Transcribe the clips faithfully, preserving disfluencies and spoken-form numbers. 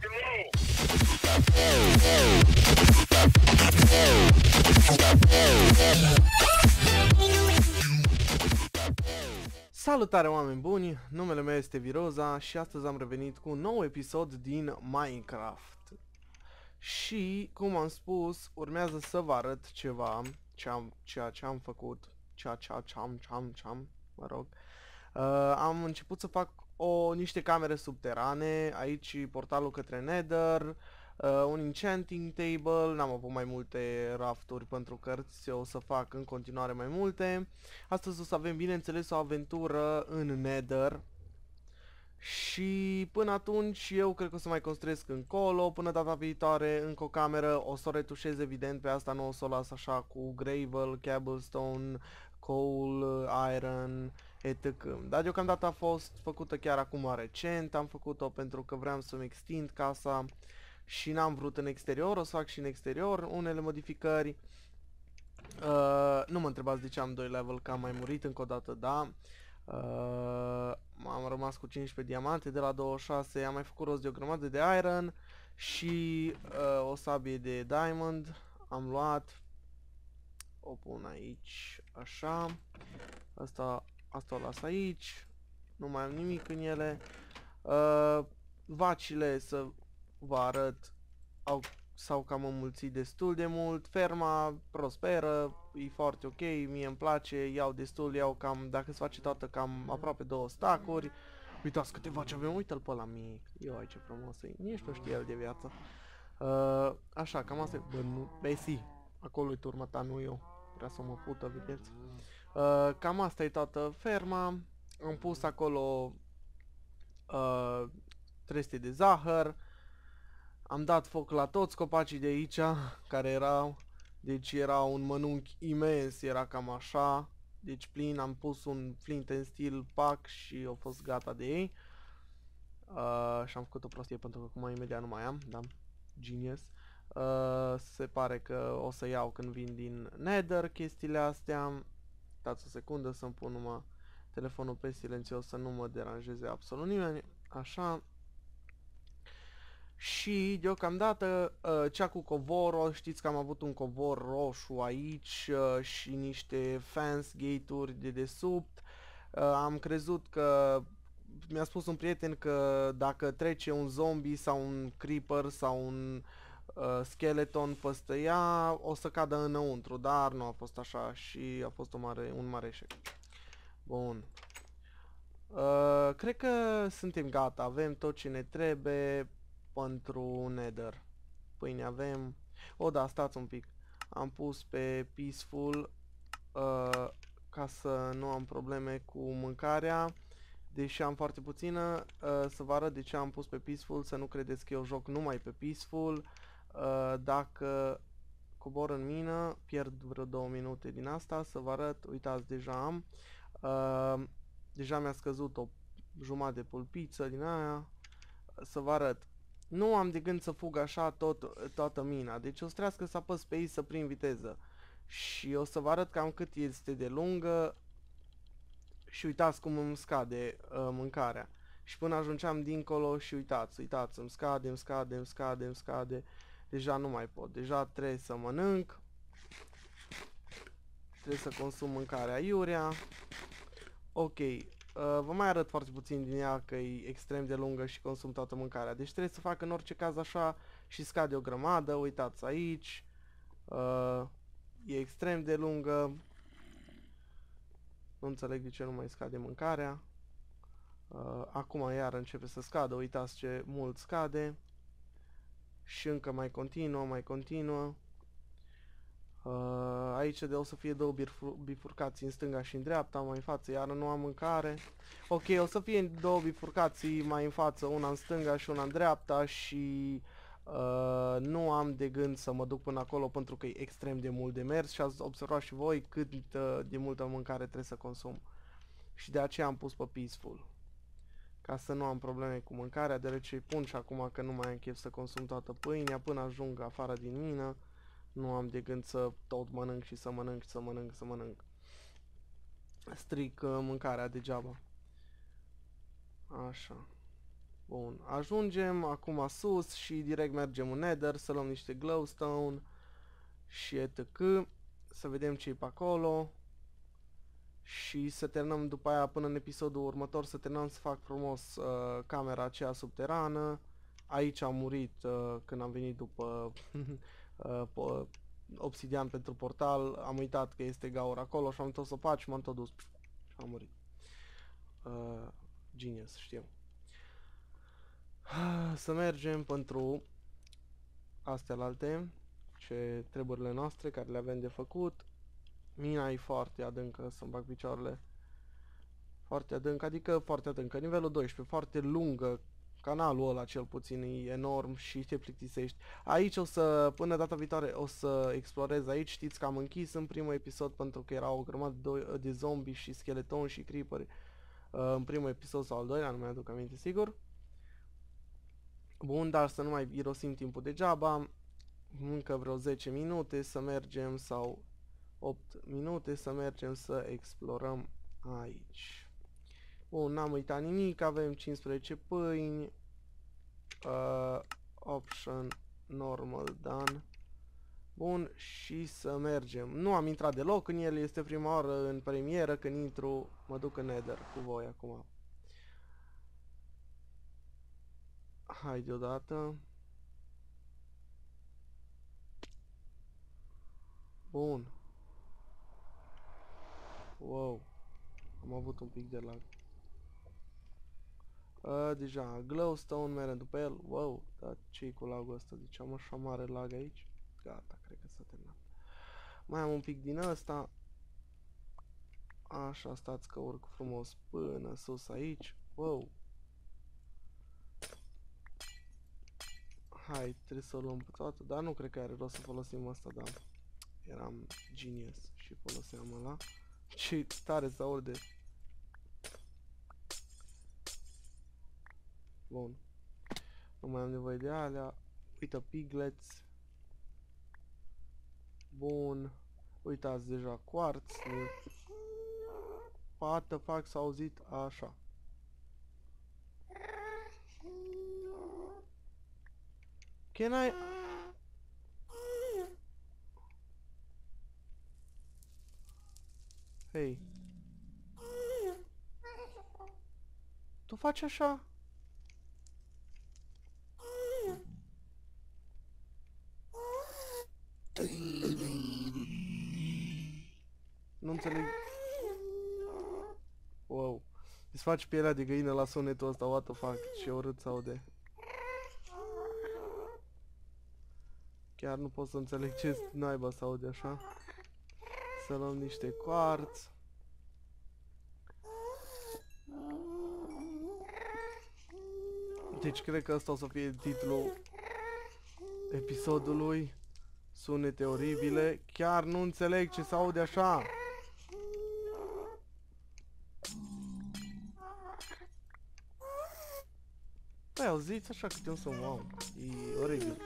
Salutare oameni buni, numele meu este Viroza și astăzi am revenit cu un nou episod din Minecraft. Și, cum am spus, urmează să vă arăt ceva, ce am, ceea ce am făcut, ceea ce am, ce am, ce am, ce am, mă rog. Uh, am început să fac o, niște camere subterane, aici portalul către Nether, uh, un enchanting table, n-am avut mai multe rafturi pentru cărți, o să fac în continuare mai multe. Astăzi o să avem, bineînțeles, o aventură în Nether. Și până atunci eu cred că o să mai construiesc încolo, până data viitoare încă o cameră, o să o retușez evident, pe asta nu o să o las așa cu gravel, cobblestone, coal, iron, et cetera. Dar deocamdată a fost făcută chiar acum recent, am făcut-o pentru că vreau să-mi extind casa și n-am vrut în exterior, o să fac și în exterior unele modificări. Uh, nu mă întrebați de ce am doi level, că am mai murit încă o dată, da. Uh, am rămas cu cincisprezece diamante de la douăzeci și șase, am mai făcut rost de o grămadă de iron și uh, o sabie de diamond am luat, o pun aici, așa, asta, asta o las aici, nu mai am nimic în ele. Uh, vacile, să vă arăt, au s-au cam înmulțit destul de mult, ferma prosperă, e foarte ok, mie îmi place, iau destul, iau cam, dacă se face toată, cam aproape două stacuri. Uitați câte vaci avem, uite-l pe ăla mic, eu ai ce frumos e, nici nu știe el de viață. Uh, așa, cam asta e, bă, nu, Besi, acolo e turma ta, nu eu, vrea să mă fută, vedeți. Uh, cam asta e toată ferma, am pus acolo uh, trei sute de zahăr. Am dat foc la toți copacii de aici, care erau, deci era un mănunchi imens, era cam așa, deci plin, am pus un flint and steel pack și a fost gata de ei. Uh, și am făcut o prostie pentru că acum imediat nu mai am, da, genius. Uh, se pare că o să iau când vin din Nether chestiile astea. Dați o secundă să-mi pun numai telefonul pe silențios să nu mă deranjeze absolut nimeni, așa. Și deocamdată uh, cea cu covorul, știți că am avut un covor roșu aici uh, și niște fence gate-uri de desubt. Uh, am crezut că, mi-a spus un prieten că dacă trece un zombie sau un creeper sau un uh, skeleton peste ea, o să cadă înăuntru, dar nu a fost așa și a fost o mare, un mare eșec. Bun. Uh, cred că suntem gata, avem tot ce ne trebuie pentru Nether. Pâine avem. O, da, stați un pic. Am pus pe peaceful uh, ca să nu am probleme cu mâncarea. Deși am foarte puțină, uh, să vă arăt de ce am pus pe peaceful, să nu credeți că eu joc numai pe peaceful. Uh, dacă cobor în mină, pierd vreo două minute din asta, să vă arăt, uitați, deja am. Uh, deja mi-a scăzut o jumătate de pulpiță din aia. Să vă arăt. Nu am de gând să fug așa tot, toată mina, deci o să trească să apăs pe ei să prind viteză. Și o să vă arăt cam cât este de lungă. Și uitați cum îmi scade uh, mâncarea. Și până ajungeam dincolo și uitați, uitați, îmi scade, îmi scade, îmi scade, îmi scade. Deja nu mai pot, deja trebuie să mănânc. Trebuie să consum mâncarea iurea. Ok. Uh, vă mai arăt foarte puțin din ea că e extrem de lungă și consum toată mâncarea. Deci trebuie să fac în orice caz așa și scade o grămadă. Uitați aici. Uh, e extrem de lungă. Nu înțeleg de ce nu mai scade mâncarea. Uh, acum iar începe să scadă. Uitați ce mult scade. Și încă mai continuă, mai continuă. Uh, aici de o să fie două bifurcații în stânga și în dreapta, mai în față, iar nu am mâncare. Ok, o să fie două bifurcații mai în față, una în stânga și una în dreapta și uh, nu am de gând să mă duc până acolo pentru că e extrem de mult de mers și ați observat și voi cât uh, de multă mâncare trebuie să consum. Și de aceea am pus pe peaceful. Ca să nu am probleme cu mâncarea, deoarece îi pun și acum că nu mai am chef să consum toată pâinea până ajung afară din mină. Nu am de gând să tot mănânc și să mănânc, să mănânc, să mănânc. Stric uh, mâncarea degeaba. Așa. Bun, ajungem acum sus și direct mergem în Nether să luăm niște glowstone și etc. Să vedem ce e pe acolo. Și să terminăm după aia până în episodul următor, să terminăm să fac frumos uh, camera aceea subterană. Aici am murit uh, când am venit după uh, obsidian pentru portal. Am uitat că este gaură acolo și am tot să fac și m-am tot dus și am murit. Uh, genius, știu. Să mergem pentru astea alte, ce treburile noastre care le avem de făcut. Mina e foarte adâncă, să-mi bag picioarele. Foarte adâncă, adică foarte adâncă, nivelul doisprezece, foarte lungă. Canalul ăla cel puțin e enorm și te plictisești. Aici o să, până data viitoare, o să explorez aici. Știți că am închis în primul episod pentru că era o grămadă de zombie și scheletoni și creeperi. În primul episod sau al doilea, nu mai aduc aminte sigur. Bun, dar să nu mai irosim timpul degeaba. Încă vreo zece minute să mergem sau opt minute să mergem să explorăm aici. Bun, n-am uitat nimic, avem cincisprezece pâini. Uh, option normal done. Bun, și să mergem. Nu am intrat deloc în el, este prima oară în premieră când intru, mă duc în Nether cu voi acum. Hai deodată. Bun. Wow. Am avut un pic de lag. Uh, deja, glowstone, merem după el. Wow, dar ce-i cu lagul ăsta? Deci am așa mare lag aici. Gata, cred că s-a terminat. Mai am un pic din ăsta. Așa, stați că urc frumos până sus aici. Wow. Hai, trebuie să o luăm pe toată, dar nu cred că are rost să folosim asta, da. Eram genius și foloseam ăla. Ce tare se aude. Bun. Nu mai am nevoie de alea. Uite, piglets. Bun. Uitați deja quartz. Pată fac, s-a auzit așa. Can I... Hei. Tu faci așa? Nu înțeleg. Wow. Îți faci pielea de găină la sunetul ăsta, what the fuck, ce urât se aude. Chiar nu pot să înțeleg ce naiba se aude așa. Să luăm niște quartz. Deci cred că ăsta o să fie titlul episodului. Sunete oribile. Chiar nu înțeleg ce se aude așa. Păi, auziți așa câte un son, wow. E oribil.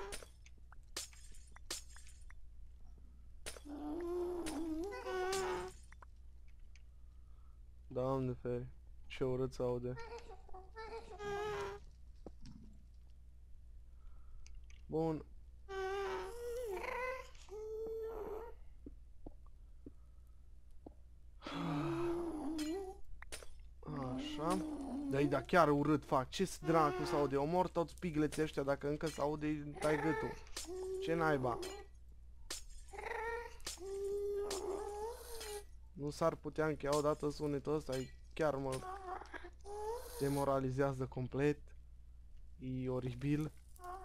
Doamne feri, ce urât se aude. Bun. Așa. Da-i, da, chiar urât fac. Ce dracu se aude? Omor toți pigleții ăștia dacă încă se aude, tai gâtul. Ce naiba? Nu s-ar putea încheia odată sunetul ăsta, chiar mă demoralizează complet. E oribil.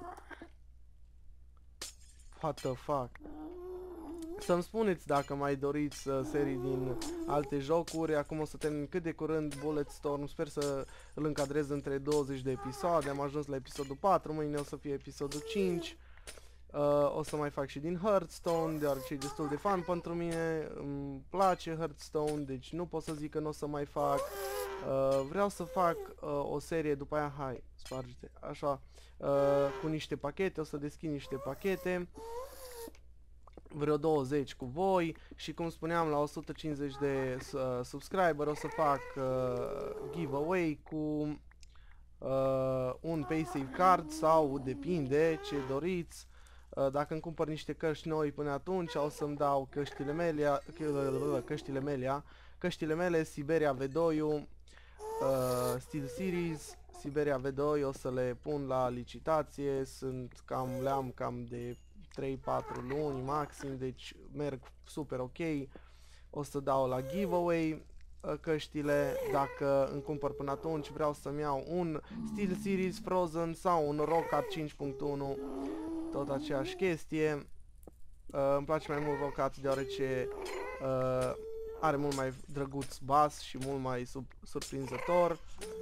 What the fuck? Să-mi spuneți dacă mai doriți uh, serii din alte jocuri. Acum o să termin cât de curând Bulletstorm. Sper să îl încadrez între douăzeci de episoade. Am ajuns la episodul patru, mâine o să fie episodul cinci. Uh, o să mai fac și din Hearthstone, deoarece e destul de fun pentru mine. Îmi place Hearthstone, deci nu pot să zic că nu o să mai fac. Uh, vreau să fac uh, o serie după aia, hai, sparge-te, așa, uh, cu niște pachete, o să deschid niște pachete. Vreo douăzeci cu voi și cum spuneam la o sută cincizeci de uh, subscriber o să fac uh, giveaway cu uh, un PaySafe card sau depinde ce doriți. Uh, dacă îmi cumpăr niște căști noi până atunci, o să-mi dau căștile mele, căștile mele, căștile mele, Siberia V doi, uh, SteelSeries, Siberia V doi, o să le pun la licitație, sunt cam, le am cam de trei patru luni maxim, deci merg super ok. O să dau la giveaway uh, căștile, dacă îmi cumpăr până atunci, vreau să-mi iau un SteelSeries Frozen sau un Roccat cinci punct unu, tot aceeași chestie. Uh, îmi place mai mult Roccat deoarece uh, are mult mai drăguț bas și mult mai sub surprinzător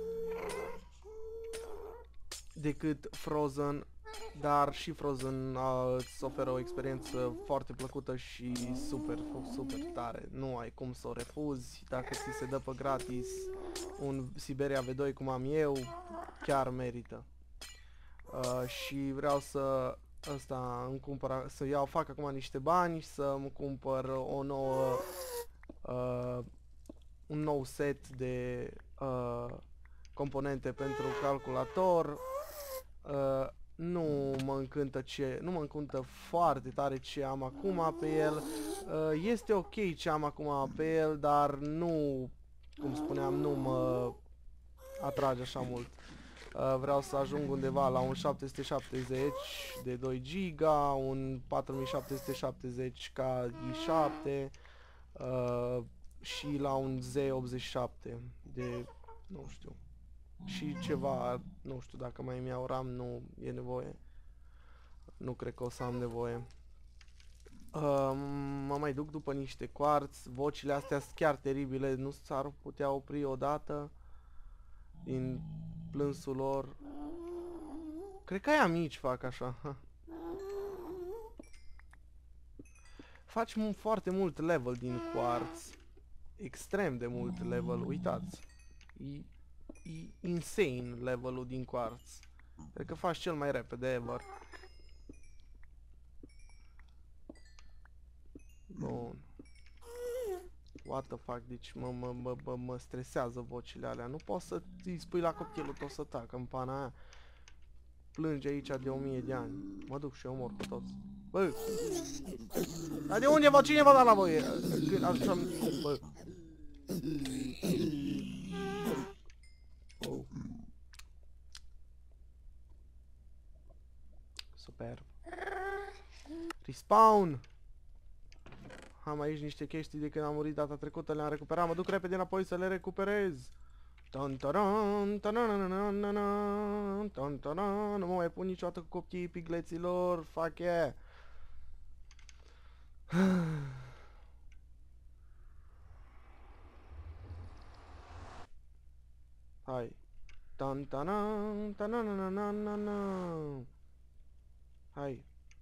decât Frozen, dar și Frozen uh, îți oferă o experiență foarte plăcută și super, super tare. Nu ai cum să o refuzi, dacă ți se dă pe gratis un Siberia V doi cum am eu, chiar merită. Uh, și vreau să asta îmi cumpăr, să iau, fac acum niște bani și să-mi cumpăr o nouă uh, un nou set de uh, componente pentru calculator. Uh, nu mă încântă ce, nu mă încântă foarte tare ce am acum pe el. Uh, este ok ce am acum pe el, dar nu, cum spuneam, nu mă atrage așa mult. Uh, vreau să ajung undeva la un șapte sute șaptezeci de doi giga, un patru mii șapte sute șaptezeci K i șapte uh, și la un Z optzeci și șapte de, nu știu, și ceva, nu știu dacă mai îmi iau RAM, nu e nevoie. Nu cred că o să am nevoie. Uh, mă mai duc după niște quartz, vocile astea sunt chiar teribile, nu s-ar putea opri odată din plânsul lor. Cred că aia mici fac așa. Faci foarte mult level din quartz. Extrem de mult level, uitați. E, e insane levelul din quartz. Cred că faci cel mai repede ever. Bun. What the fuck, deci mă, mă, mă, mă, mă stresează vocile alea. Nu poți să îi spui la copilul tău să tacă în pana aia. Plânge aici de o mie de ani. Mă duc și eu mor pe toți. Bă! Dar de unde vă? Cine v-a dat la voi? Când așa... Bă! Oh. Super. Respawn! Am aici niște chestii de când am murit data trecută, le-am recuperat, mă duc repede înapoi să le recuperez. Nu mă mai pun niciodată cu copiii pigleților, fuck yeah. Hai. Hai.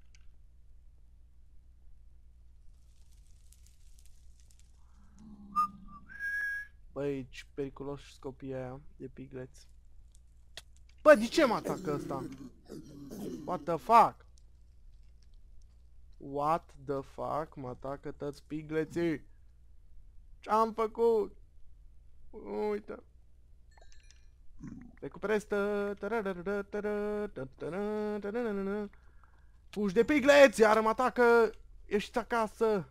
Băi, ce periculoși copii aia de pigleți. Bă, de ce mă atacă ăsta? What the fuck? What the fuck? Mă atacă toți pigleții. Ce-am făcut? Uite. Recuperez. Fugi de pigleți, iar mă atacă. Ești acasă.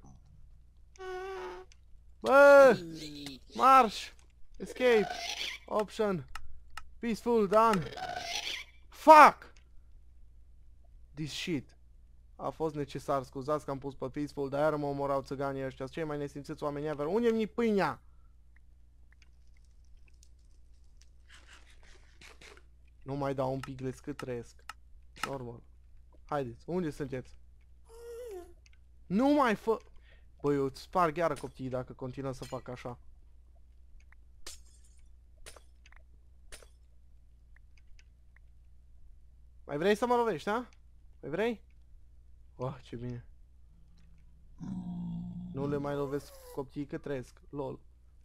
Bă! Marș! Escape! Option! Peaceful, done! Fuck! This shit! A fost necesar, scuzați că am pus pe peaceful, dar iar mă omorau țăganii ăștia, cei mai nesimțiți oameni ever. Unde-mi pâinea? Nu mai dau un piglet cât trăiesc. Normal. Haideți, unde sunteți? Nu mai fă... Băi, eu îți sparg iară copiii dacă continuă să fac așa. Mai vrei să mă lovești, ha? Mai vrei? Oh, ce bine. Nu le mai lovesc copiii că trăiesc. Lol.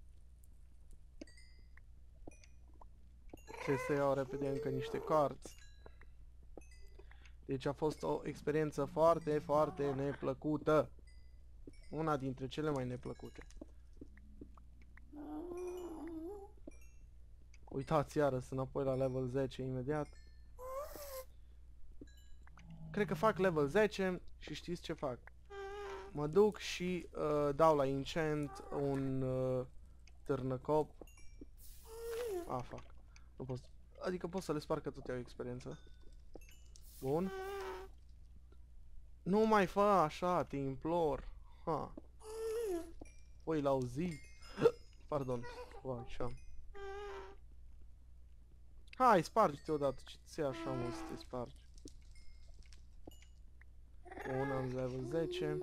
Trebuie să iau repede încă niște carți. Deci a fost o experiență foarte, foarte neplăcută. Una dintre cele mai neplăcute. Uitați iară, sunt înapoi la level zece imediat. Cred că fac level zece și știți ce fac? Mă duc și uh, dau la enchant un uh, târnăcop. Ah, fac. Nu pot. Adică pot să le sparg că tot iau experiență. Bun. Nu mai fă așa, te implor. Ha. Oi, l-au zi. Pardon. Wow, așa. Hai, spargi-te odată, ce ți așa mult să te spargi. Bun, am level zece.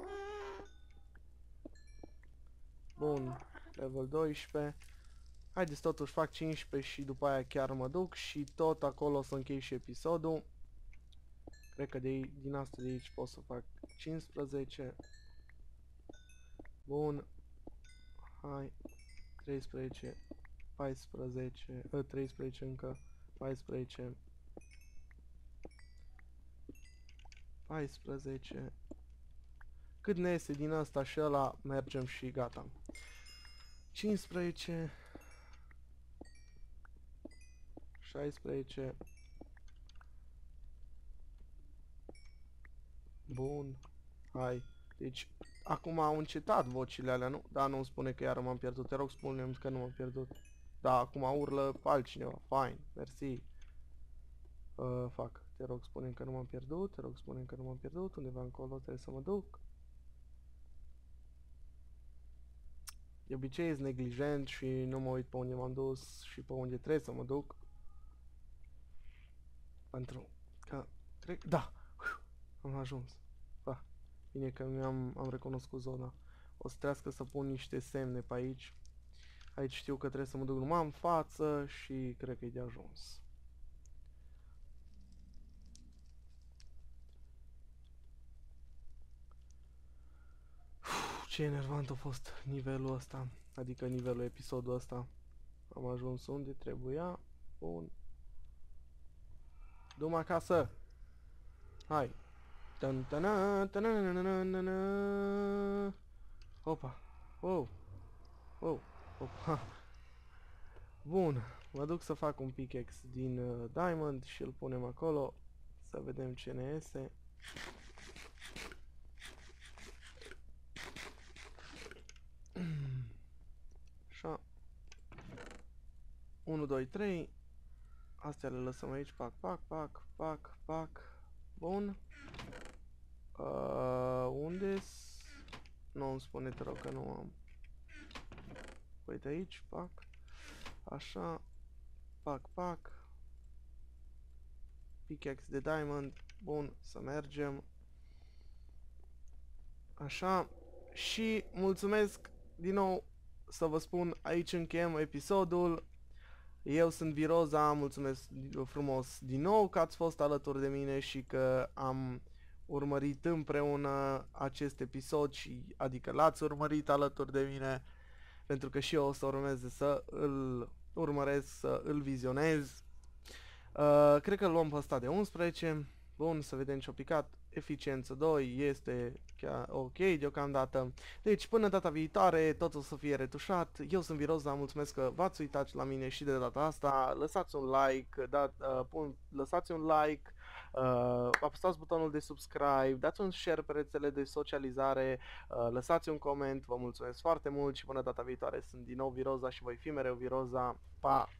Bun, level doisprezece. Haideți totuși fac cincisprezece și după aia chiar mă duc și tot acolo o să închei și episodul. Cred că de aici, din asta de aici pot să fac cincisprezece. Bun. Hai. treisprezece. paisprezece. Uh, treisprezece încă. paisprezece. paisprezece. Cât ne iese din asta și ăla, mergem și gata. cincisprezece. șaisprezece. Bun. Hai. Deci, acum au încetat vocile alea, nu? Da, nu-mi spune că iară m-am pierdut. Te rog, spune-mi că nu m-am pierdut. Da, acum urlă altcineva. Fine. Mersi. Uh, fac. Te rog, spune-mi că nu m-am pierdut. Te rog, spune-mi că nu m-am pierdut. Undeva încolo trebuie să mă duc. De obicei ești neglijent și nu mă uit pe unde m-am dus și pe unde trebuie să mă duc. Pentru că... Cred... Da! Am ajuns. Da. Bine că mi-am am recunoscut zona. O să trească să pun niște semne pe aici. Aici știu că trebuie să mă duc numai în față și cred că e de ajuns. Uf, ce enervant a fost nivelul ăsta. Adică nivelul episodul ăsta. Am ajuns unde trebuia. Bun. Du-mă acasă. Hai. Tan -tana, -tana. Opa. Wow. Wow. Opa. Bun. Mă duc să fac un pickaxe din uh, diamond și îl punem acolo. Să vedem ce ne iese. Așa. unu, doi, trei. Astea le lăsăm aici. Pac, pac, pac, pac, pac. Bun. Uh, unde-s? Nu îmi spune, te rog, că nu am. Uite aici, pac. Așa. Pac, pac. Pickaxe de diamond. Bun, să mergem. Așa. Și mulțumesc din nou să vă spun, aici încheiem episodul. Eu sunt Viroza, mulțumesc frumos din nou că ați fost alături de mine și că am urmărit împreună acest episod și adică l-ați urmărit alături de mine, pentru că și eu o să urmeze să îl urmăresc, să îl vizionez. Uh, cred că îl luăm pe ăsta de unsprezece. Bun, să vedem ce-o picat. Eficiență doi este chiar ok deocamdată. Deci până data viitoare tot o să fie retușat. Eu sunt Viroza, mulțumesc că v-ați uitat la mine și de data asta. Lăsați un like, dat, uh, pun, lăsați un like, uh, apăsați butonul de subscribe, dați un share pe rețele de socializare, uh, lăsați un coment, vă mulțumesc foarte mult și până data viitoare sunt din nou Viroza și voi fi mereu Viroza. Pa!